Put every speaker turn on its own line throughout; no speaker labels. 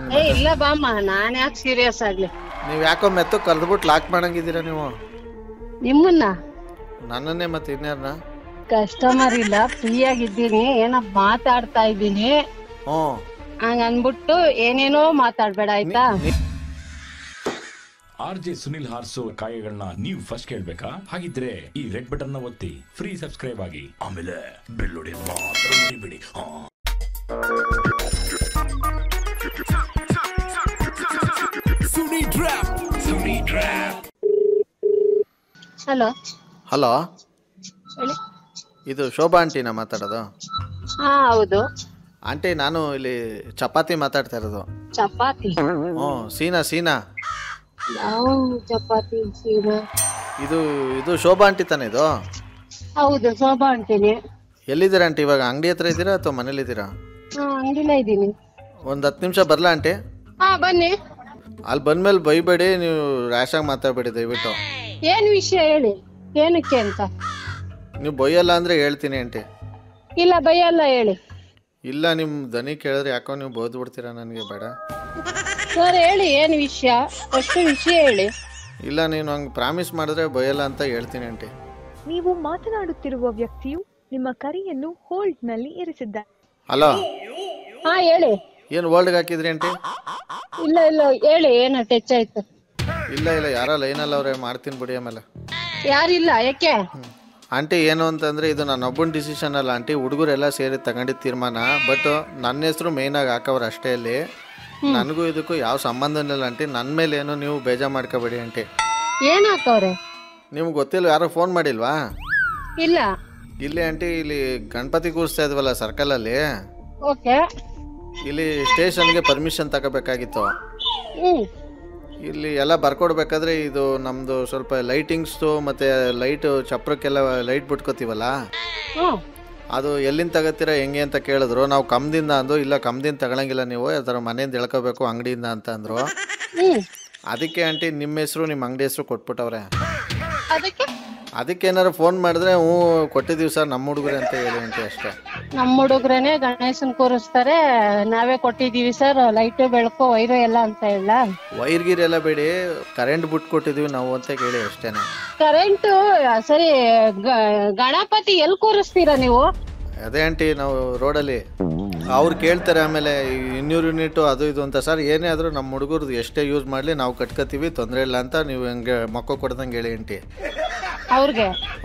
ಏ ಇಲ್ಲ ಬಾಮ್ಮ, ನಾನ್ ಯಾಕೆ ಸೀರಿಯಸ್ ಆಗ್ಲಿ?
ನೀವ್ ಯಾಕೋ ಮೆತ್ತು ಕಲ್ದ್ಬಿಟ್ಟು ಲಾಕ್ ಮಾಡಂಗಿದ್ದೀರಾ ನೀವು?
ನಿಮ್ಮನ್ನ?
ನನ್ನನ್ನೇ ಮತ್ತೆ ಇನ್ಯಾರನ್ನ?
ಕಸ್ಟಮರ್ ಇಲ್ಲ, ಫ್ರೀ ಆಗಿದ್ದೀನಿ, ಏನೋ ಮಾತಾಡ್ತಾ ಇದ್ದೀನಿ. ಹಂಗ ಅನ್ಬಿಟ್ಟು ಏನೇನೋ ಮಾತಾಡ್ಬೇಡ ಆಯ್ತಾ?
RJ ಸುನಿಲ್ ಹಾರ್ಸೋ ಕಾಯಗಳನ್ನ ನೀವು ಫಸ್ಟ್ ಕೇಳ್ಬೇಕಾ? ಹಾಗಿದ್ರೆ ಈ ರೆಡ್ ಬಟನ್ ನ ಒತ್ತಿ ಫ್ರೀ ಸಬ್ಸ್ಕ್ರೈಬ್ ಆಗಿ, ಆಮೇಲೆ ಬೆಲ್ ಹೊಡಿ ಮಾತ್ರ ಮರಿಬೇಡಿ.
ಹಲೋ
ಹಲೋ,
ಹೇಳಿ.
ಇದು ಶೋಭಾ ಆಂಟಿನಾ ಮಾತಾಡೋದು?
ಹಾ ಹೌದು.
ಆಂಟಿ, ನಾನು ಇಲ್ಲಿ ಚಪಾತಿ ಮಾತಾಡ್ತಾ ಇರೋದು.
ಚಪಾತಿ?
ಸೀನಾ.
ಯಾವ ಚಪಾತಿ? ಸೀನಾ?
ಇದು ಶೋಭಾ ಆಂಟಿ ತಾನೇ ಇದು?
ಹೌದು, ಶೋಭಾ ಅಂತೀನಿ.
ಎಲ್ಲಿದ್ದೀರಾ ಆಂಟಿ? ಇವಾಗ ಅಂಗಡಿ ಹತ್ರ ಇದ್ದೀರಾ ಅಥವಾ ಮನೇಲಿದ್ದೀರಾ?
ಅಂಗಡಿಲೇ ಇದ್ದೀನಿ.
ಒಂದು 10 ನಿಮಿಷ ಬರಲಾ ಆಂಟಿ?
ಹಾ ಬನ್ನಿ.
ಅಲ್ಲಿ ಬಂದ್ಮೇಲೆ ಬೈಬೇಡಿ, ನೀವು ರ್ಯಾಶಾಗಿ ಮಾತಾಡಬೇಡಿ ದಯವಿಟ್ಟು.
ಏನ್ ವಿಷಯ ಹೇಳಿ, ಏನಕ್ಕೆ ಅಂತ?
ನೀವು ಬೈಯಲ್ಲ ಅಂದರೆ ಹೇಳ್ತೀನಿ ಆಂಟಿ.
ಇಲ್ಲ ಬೈಯಲ್ಲ, ಹೇಳಿ.
ಇಲ್ಲ, ನಿಮ್ಮ ದನಿ ಕೇಳಿದ್ರೆ ಯಾಕೋ ನೀವು ಬೋದ್ ಬಿಡ್ತೀರಾ, ನನಗೆ ಬೇಡ.
ಸರ್ ಹೇಳಿ, ಏನು ವಿಷಯ? ಅಷ್ಟು ವಿಷಯ ಹೇಳಿ.
ಇಲ್ಲ, ನೀನು ಹಂಗೆ ಪ್ರಾಮಿಸ್ ಮಾಡಿದ್ರೆ ಬೈಯಲ್ಲ ಅಂತ ಹೇಳ್ತೀನಿ ಆಂಟಿ.
ನೀವು ಮಾತನಾಡುತ್ತಿರುವ ವ್ಯಕ್ತಿಯು ನಿಮ್ಮ ಕರೆಯನ್ನು ಹೋಲ್ಡ್ ನಲ್ಲಿ ಇರಿಸಿದ್ದಾರೆ.
ಹಲೋ.
ಹಾ ಹೇಳಿ.
ಏನು ಹೋಲ್ಡ್ಗೆ ಹಾಕಿದ್ರಿ ಆಂಟಿ?
ಇಲ್ಲ ಹೇಳಿ, ಏನು ಟಚ್ ಆಯ್ತು?
ಇಲ್ಲ ಯಾರೋ ಲೈನಲ್ಲಿ ಅವ್ರೆ, ಮಾಡ್ತೀನಿ ಬಿಡಿ ಆಮೇಲೆ.
ಯಾರಿಲ್ಲ, ಯಾಕೆ?
ಆಂಟಿ, ಏನು ಅಂತಂದರೆ ಇದು ನನ್ನ ಒಬ್ಬನ ಡಿಸಿಷನ್ ಅಲ್ಲ ಆಂಟಿ, ಹುಡುಗರೆಲ್ಲ ಸೇರಿ ತಗೊಂಡಿದ್ದ ತೀರ್ಮಾನ. ಬಟ್ ನನ್ನ ಹೆಸರು ಮೇಯ್ನಾಗಿ ಹಾಕವ್ರು ಅಷ್ಟೇ. ಇಲ್ಲಿ ನನಗೂ ಇದಕ್ಕೂ ಯಾವ ಸಂಬಂಧನೂ ಇಲ್ಲ ಆಂಟಿ. ನನ್ನ ಮೇಲೆ ಏನು ನೀವು ಬೇಜಾರು ಮಾಡ್ಕೋಬೇಡಿ ಆಂಟಿ.
ಏನು ಹಾಕವ್ರೆ?
ನಿಮ್ಗೆ ಗೊತ್ತಿಲ್ಲ, ಯಾರೋ ಫೋನ್ ಮಾಡಿಲ್ವಾ?
ಇಲ್ಲ.
ಇಲ್ಲಿ ಆಂಟಿ, ಇಲ್ಲಿ ಗಣಪತಿ ಕೂರಿಸ್ತಾ ಇದ್ವಲ್ಲ ಸರ್ಕಲಲ್ಲಿ,
ಓಕೆ.
ಇಲ್ಲಿ ಸ್ಟೇಷನ್ಗೆ ಪರ್ಮಿಷನ್ ತಗೋಬೇಕಾಗಿತ್ತು. ಇಲ್ಲಿ ಎಲ್ಲ ಬರ್ಕೊಡ್ಬೇಕಾದ್ರೆ ಇದು ನಮ್ಮದು ಸ್ವಲ್ಪ ಲೈಟಿಂಗ್ಸ್ದು ಮತ್ತು ಲೈಟು ಚಪ್ರಕ್ಕೆಲ್ಲ ಲೈಟ್ ಬಿಟ್ಕೋತೀವಲ್ಲ, ಅದು ಎಲ್ಲಿಂದ ತಗೋತೀರಾ ಹೆಂಗೆ ಅಂತ ಕೇಳಿದ್ರು. ನಾವು ಕಮ್ದಿಂದ ಅಂದು, ಇಲ್ಲ ಕಮ್ದಿಂದ ತಗೊಳಂಗಿಲ್ಲ, ನೀವು ಅದರ ಮನೆಯಿಂದ ಎಳ್ಕೋಬೇಕು ಅಂಗಡಿಯಿಂದ ಅಂತ ಅಂದರು. ಅದಕ್ಕೆ ಆಂಟಿ ನಿಮ್ಮ ಹೆಸರು ನಿಮ್ಮ ಅಂಗಡಿ ಹೆಸರು ಕೊಟ್ಬಿಟ್ಟವ್ರೆ. ಅದಕ್ಕೆ ಏನಾರು ಫೋನ್ ಮಾಡಿದ್ರೆ ಹ್ಞೂ ಕೊಟ್ಟಿದ್ದೀವಿ ಸರ್ ನಮ್ಮ ಹುಡುಗರೇ ಅಂತ ಹೇಳಿ ಆಂಟಿ, ಅಷ್ಟೇ.
ನಮ್ಮ ಹುಡುಗ್ರೇನೆ ಗಣೇಶನ್ ಕೂರಿಸ್ತಾರೆ, ನಾವೇ ಕೊಟ್ಟಿದ್ದೀವಿ ಸರ್, ಲೈಟು ಬೆಳಕು ವೈರು ಎಲ್ಲ ಅಂತ ಹೇಳ.
ವೈರ್ಗಿರ್ ಎಲ್ಲ ಬೇಡಿ, ಕರೆಂಟ್ ಬಿಟ್ಟು ಕೊಟ್ಟಿದ್ದೀವಿ ನಾವು ಅಂತ ಕೇಳಿ ಅಷ್ಟೇನೆ.
ಕರೆಂಟು ಸರಿ. ಗಣಪತಿ ಎಲ್ಲಿ ಕೂರಿಸ್ತೀರಾ ನೀವು?
ಅದೇ ಆಂಟಿ, ನಾವು ರೋಡಲ್ಲಿ. ಅವ್ರು ಕೇಳ್ತಾರೆ ಆಮೇಲೆ 200 ಯೂನಿಟು ಅದು ಇದು ಅಂತ. ಸರ್ ಏನೇ ಆದರೂ ನಮ್ಮ ಹುಡುಗರದು ಎಷ್ಟೇ ಯೂಸ್ ಮಾಡಲಿ ನಾವು ಕಟ್ಕೋತೀವಿ, ತೊಂದರೆ ಇಲ್ಲ ಅಂತ ನೀವು ಹಂಗೆ ಮಕ್ಕಳು ಕೊಡ್ದಂಗೆ ಹೇಳಿ ಆಂಟಿ
ಅವ್ರಿಗೆ.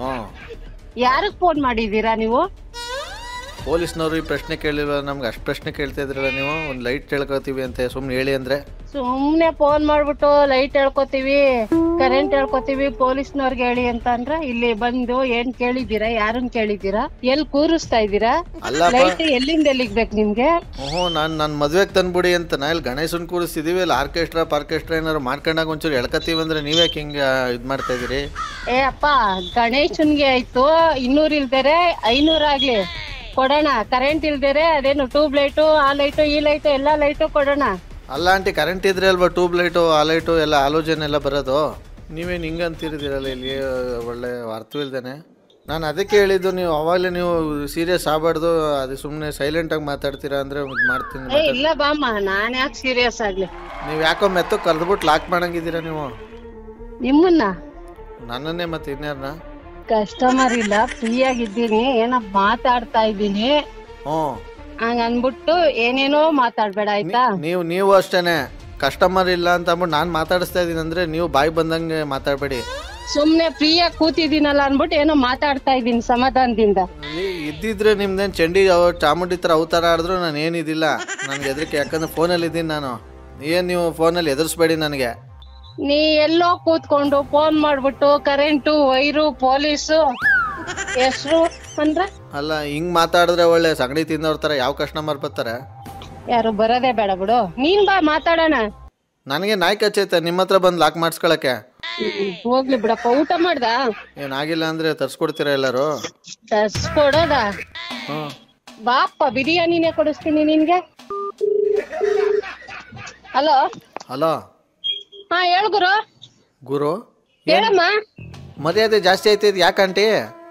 ಯಾರಿಗೆ ಫೋನ್ ಮಾಡಿದ್ದೀರಾ ನೀವು?
ಪೊಲೀಸ್ನವ್ರು ಈ ಪ್ರಶ್ನೆ ಕೇಳಿಲ್ವ ನಮ್ಗೆ? ಅಷ್ಟು ಪ್ರಶ್ನೆ ಕೇಳ್ತಾ ಇದ್ರಲ್ಲ ನೀವು. ಒಂದು ಲೈಟ್ ಹೇಳ್ಕೊತೀವಿ ಅಂತ ಸುಮ್ಮನೆ ಹೇಳಿ ಅಂದರೆ.
ಸುಮ್ಮನೆ ಫೋನ್ ಮಾಡ್ಬಿಟ್ಟು ಲೈಟ್ ಹೇಳ್ಕೊತೀವಿ, ಕರೆಂಟ್ ಹೇಳ್ಕೊತೀವಿ, ಪೊಲೀಸ್ನವ್ರಿಗೆ ಹೇಳಿ ಅಂತ ಅಂದ್ರೆ ಇಲ್ಲಿ ಬಂದು ಏನ್ ಕೇಳಿದ್ದೀರಾ? ಯಾರನ್ನ ಕೇಳಿದ್ದೀರಾ? ಎಲ್ಲಿ ಕೂರಿಸ್ತಾ ಇದ್ದೀರಾ? ಲೈಟ್ ಎಲ್ಲಿಂದ ಎಲ್ಲಿಗೆ ಬೇಕು ನಿಮ್ಗೆ?
ನಾನು ಮದ್ವೆಗೆ ತಂದ್ಬಿಡಿ ಅಂತ ನಾ ಇಲ್ಲಿ ಗಣೇಶನ್ ಕೂರಿಸ್ತಿದೀವಿ. ಇಲ್ಲಿ ಆರ್ಕೆಸ್ಟ್ರಾ ಏನಾರು ಮಾಡ್ಕೊಂಡಾಗ ಒಂಚೂರು ಎಳ್ಕತೀವಿ ಅಂದ್ರೆ ನೀವ್ಯಾಕೆ ಹಿಂಗೆ ಇದು ಮಾಡ್ತಾ ಇದೀರಿ?
ಏ ಅಪ್ಪ, ಗಣೇಶನ್ಗೆ ಆಯ್ತು 200 ಇಲ್ದೇರೆ 500 ಆಗ್ಲಿ ಕೊಡೋಣ. ಕರೆಂಟ್ ಇಲ್ದೇರೆ ಅದೇನು ಟ್ಯೂಬ್ ಲೈಟು, ಆ ಲೈಟು ಈ ಲೈಟು ಎಲ್ಲ ಲೈಟು ಕೊಡೋಣ.
ಅಲ್ಲ ಆಂಟಿ, ಕರೆಂಟ್ ಇದ್ರೆ ಅಲ್ವಾ ಟ್ಯೂಬ್ ಲೈಟು ಆ ಲೈಟು ಎಲ್ಲ ಆಲೋಚನೆ ಎಲ್ಲ ಬರೋದು. ನೀವೇನು ಹಿಂಗೆ ಅಂತಿರಿದಿರಲ್ಲ ಇಲ್ಲಿ, ಒಳ್ಳೆ ಅರ್ಥವಿಲ್ದೇನೆ. ನಾನು ಅದಕ್ಕೆ ಹೇಳಿದ್ದು, ನೀವು ಅವಾಗಲೇ ನೀವು ಸೀರಿಯಸ್ ಆಗಬಾರ್ದು, ಅದು ಸುಮ್ಮನೆ ಸೈಲೆಂಟಾಗಿ ಮಾತಾಡ್ತೀರಾ ಅಂದರೆ ಮಾಡ್ತೀನಿ.
ಇಲ್ಲ ಬಾಮ್ಮ, ನಾನು ಯಾಕೆ ಸೀರಿಯಸ್ ಆಗಲಿ?
ನೀವು ಯಾಕೋ ಮೆತ್ತು ಕಲ್ದ್ಬಿಟ್ಟು ಲಾಕ್ ಮಾಡಂಗಿದ್ದೀರಾ ನೀವು?
ನಿಮ್ಮನ್ನ?
ನನ್ನನ್ನೇ ಮತ್ತೆ ಇನ್ಯಾರನ್ನ?
ಕಸ್ಟಮರ್ ಇಲ್ಲ, ಫ್ರೀ ಆಗಿದ್ದೀನಿ, ಏನೋ ಮಾತಾಡ್ತಾ ಇದ್ದೀನಿ. ಹಂಗ ಅನ್ಬಿಟ್ಟು ಏನೇನೋ ಮಾತಾಡ್ಬೇಡ ಆಯ್ತಾ?
ನೀವು ಅಷ್ಟೇನೆ. ಕಸ್ಟಮರ್ ಇಲ್ಲ ಅಂತ ಅಂದ್ಬಿಟ್ಟು ನಾನು ಮಾತಾಡಿಸ್ತಾ ಇದೀನಿ ಅಂದ್ರೆ ನೀವು ಬಾಯಿ ಬಂದಂಗೆ ಮಾತಾಡಬೇಡಿ.
ಸುಮ್ನೆ ಫ್ರೀಯಾಗಿ ಕೂತಿದ್ದೀನಲ್ಲ ಅನ್ಬಿಟ್ಟು ಏನೋ ಮಾತಾಡ್ತಾ ಇದ್ದೀನಿ ಸಮಾಧಾನದಿಂದ.
ಇದ್ದಿದ್ರೆ ನಿಮ್ದೇನು ಚಂಡಿ ಚಾಮುಂಡಿ ತರ ಅವತಾರ ಆಡಿದ್ರು ನಾನು ಏನಿದಿಲ್ಲ, ನನ್ಗೆ ಹೆದರಿಕೆ. ಯಾಕಂದ್ರೆ ಫೋನಲ್ಲಿ ಇದ್ದೀನಿ ನಾನು. ನೀವು ಫೋನಲ್ಲಿ ಎದುರಿಸ್ಬೇಡಿ ನನಗೆ.
ನೀ ಎಲ್ಲೋ ಕೂತ್ಕೊಂಡು ಫೋನ್ ಮಾಡ್ಬಿಟ್ಟು ಕರೆಂಟು ವೈರು ಪೊಲೀಸು ಹೆಸರು ಅಂದ್ರ?
ಅಲ್ಲ, ಹಿಂಗ್ ಮಾತಾಡಿದ್ರೆ ಒಳ್ಳೆ ಸಗಣಿ ತಿನ್ನೋರ್ ತರ ಯಾವ ಕಸ್ಟಮರ್ ಬರ್ತಾರೆ?
ಯಾರು ಬರೋದೇ ಬೇಡ ಬಿಡು, ನೀನ್ ಬಾ ಮಾತಾಡೋಣ.
ನನಗೆ ನಾಯಿ ಕಚ್ಚೈತೆ ನಿಮ್ಮ ಹತ್ರ ಬಂದು ಲಾಕ್ ಮಾಡಿಸ್ಕೊಳಕ್ಕೆ.
ಹೋಗ್ಲಿ ಬಿಡಪ್ಪ. ಊಟ ಮಾಡ್ದ?
ಏನಾಗಿಲ್ಲ ಅಂದ್ರೆ ತರ್ಸ್ಕೊಡ್ತೀರಾ ಎಲ್ಲರೂ?
ತರ್ಸ್ಕೊಡೋದ? ಬಾಪ್ಪ, ಬಿರಿಯಾನಿನೇ ಕೊಡಿಸ್ತೀನಿ ನಿನ್ಗೆ. ಹಲೋ.
ಹಲೋ.
ಹಾ ಹೇಳು
ಗುರು.
ಹೇಳಮ್ಮ.
ಮರ್ಯಾದೆ ಜಾಸ್ತಿ ಆಯ್ತಿದ್ ಯಾಕಂಟಿ?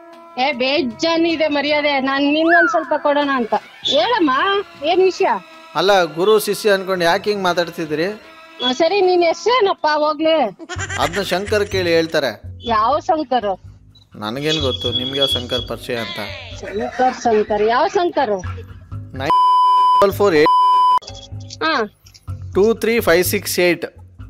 ಬೇಜಾನಿದೆ ಮರ್ಯಾದೆ. ನಾನ್ ನಿನ್ಗೊಂದ್ ಸ್ವಲ್ಪ ಕೊಡೋಣ ಅಂತ. ಹೇಳಮ್ಮ, ಏನ್ ವಿಷಯ?
ಅಲ್ಲ ಗುರು ಶಿಷ್ಯ ಅನ್ಕೊಂಡು ಯಾಕೆ ಹಿಂಗ್ ಮಾತಾಡ್ತಿದ್ದೀರಿ?
ಸರಿ ನೀನ್ ಹೆಸ್ರೇನಪ್ಪ ಹೋಗ್ಲಿ?
ಅದನ್ನ ಶಂಕರ್ ಕೇಳಿ ಹೇಳ್ತಾರೆ.
ಯಾವ ಶಂಕರ್?
ನನಗೇನ್ ಗೊತ್ತು, ನಿಮ್ಗೆ ಯಾವ ಶಂಕರ್ ಪರಿಚಯ ಅಂತ?
ಶಂಕರ್ ಯಾವ ಶಂಕರ್?
944
ಹಾ
23568.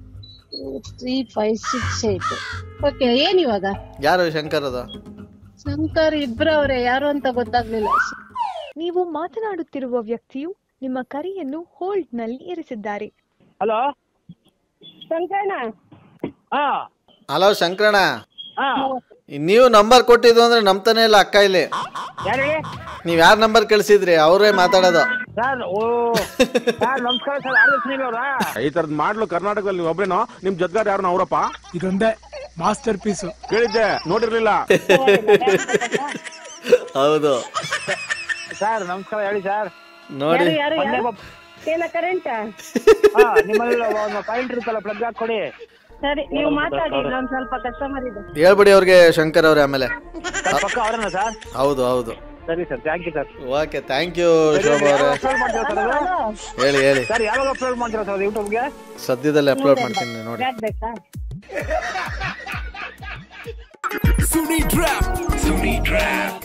23568. ಓಕೆ, ಏನ್ ಇವಾಗ?
ಯಾರು ಶಂಕರ್? ಅದು
ಶಂಕರ್ ಇಬ್ರವ್ರೆ, ಯಾರು ಅಂತ ಗೊತ್ತಾಗ್ಲಿಲ್ಲ.
ನೀವು ಮಾತನಾಡುತ್ತಿರುವ ವ್ಯಕ್ತಿಯು ನಿಮ್ಮ ಕರೆಯನ್ನು ಹೋಲ್ಡ್ ನಲ್ಲಿ ಇರಿಸಿದ್ದಾರೆ.
ಹಲೋ
ಶಂಕರಣ್ಣ.
ಹಲೋ ಶಂಕರಣ್ಣ, ನೀವು ನಂಬರ್ ಕೊಟ್ಟಿದ್ದು ಅಂದ್ರೆ ನಂಬ್ತಾನೆ ಇಲ್ಲ ಅಕ್ಕ. ಇಲ್ಲಿ
ಯಾರು?
ನೀವ್ ಯಾರ ನಂಬರ್ ಕಳ್ಸಿದ್ರಿ? ಅವರೇ ಮಾತಾಡೋದು.
ಸರ್ ನಮಸ್ಕಾರ ಸರ್, ಆರ್ ಸುನಿಲ್ ಅವರಾ?
ಈ ತರದ್ ಮಾಡ್ಲು ಕರ್ನಾಟಕದಲ್ಲಿ ಒಬ್ರೇನೋ, ನಿಮ್ ಜೊತೆಗಾರ ಯಾರು ಅವರಪ್ಪ?
ಇದೊಂದೇ ಮಾಸ್ಟರ್ ಪೀಸ್.
ಕೇಳಿದ್ದೆ, ನೋಡಿರ್ಲಿಲ್ಲ.
ಹೌದು
ಸರ್ ನಮಸ್ಕಾರ, ಹೇಳಿ ಸರ್.
ನೋಡಿ
ಏನ ಕರೆಂಟ್?
ನಿಮ್ಮಲ್ಲಿ ಒಂದು ಪಾಯಿಂಟ್ ಇರುತ್ತಲ್ಲ, ಪ್ಲಗ್ ಹಾಕೊಡಿ.
ಸರಿ, ನೀವು ಮಾತಾಡಿ, ನಾನು ಸ್ವಲ್ಪ ಕಸ್ಟಮರ್ ಇದೆ.
ಹೇಳ್ಬಿಡಿ ಅವ್ರಿಗೆ ಶಂಕರ್ ಅವ್ರೆ. ಆಮೇಲೆ
ಪಕ್ಕ ಅವರೇನಾ ಸರ್?
ಹೌದು ಹೌದು.
ಸರಿ sir, thank you sir.
Okay, thank you Shobha ಅವರೇ. ಹೇಳಿ ಹೇಳಿ
ಸರ್, ಯಾವಾಗ ಅಪ್ಲೋಡ್ ಮಾಡ್ತೀರಾ ಸರ್ ಯೂಟ್ಯೂಬ್ಗೆ?
ಸದ್ಯದಲ್ಲೇ ಅಪ್ಲೋಡ್ ಮಾಡ್ತೀನಿ ನೋಡಿ.
ಬೇಕಾ?
ಸುನಿ ಟ್ರ್ಯಾಪ್